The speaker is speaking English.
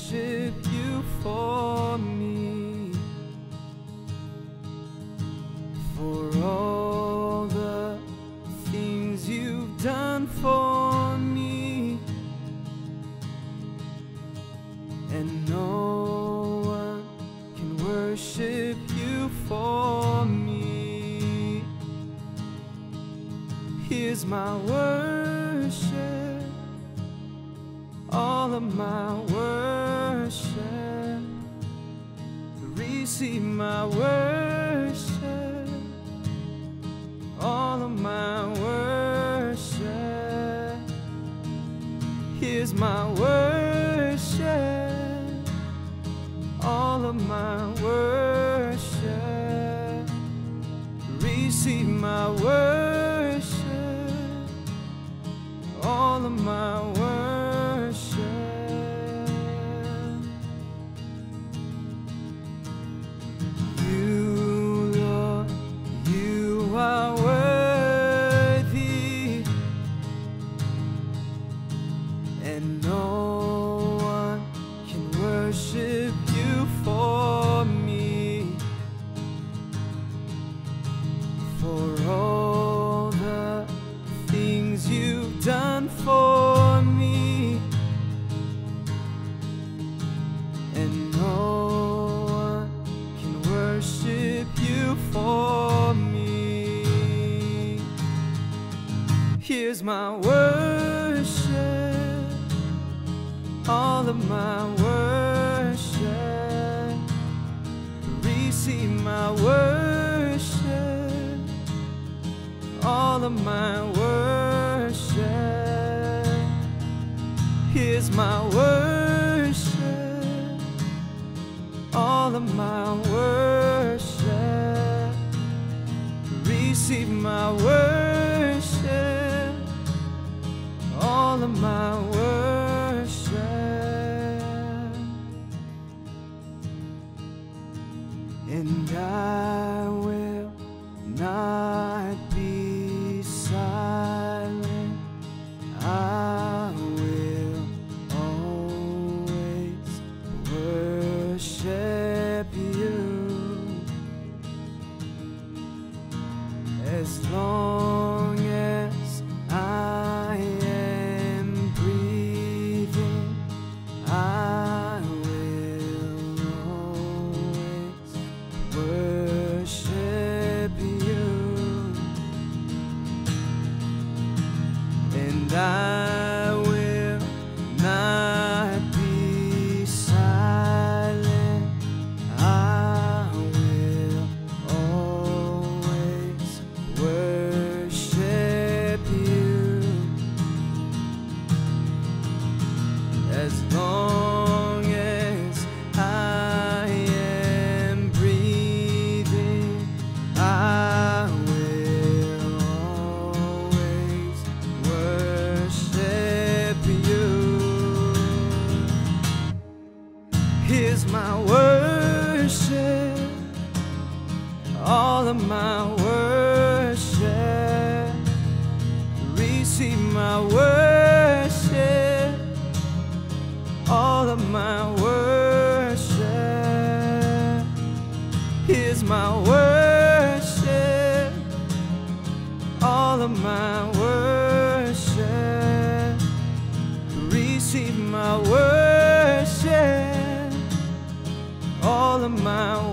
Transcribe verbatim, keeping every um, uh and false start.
worship you for me, for all the things you've done for me, and no one can worship you for me. Here's my worship, all of my worship. Receive my worship, all of my worship. Here's my worship, all of my worship. Receive my worship, all of my worship. You, Lord, you are worthy, and no one can worship you for me, for all the things you've done for me, and no one can worship you for me. Here's my worship, all of my worship. Receive my worship, all of my worship. Here's my worship, all of my worship. Receive my worship, all of my worship. And I will not be silent, I will always worship you, as long as I am breathing. I will always worship you, and I will not be silent. I will always worship you, as long as I am breathing. I will always worship you. Here's my worship, all of my worship. Receive my worship, all of my worship. Here's my worship, all of my worship. Receive my worship, all of my